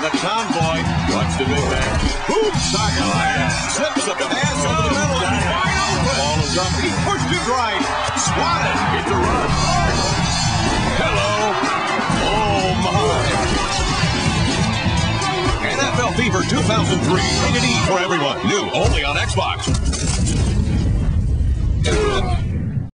the convoy. Watch the big man. Boom, Sakalaya. Slips the pass over the middle. And wide open. Ball is up. He pushed it right. Swatted. It's a run. Hello. Oh, my. NFL Fever 2003. Rated E for everyone. New only on Xbox.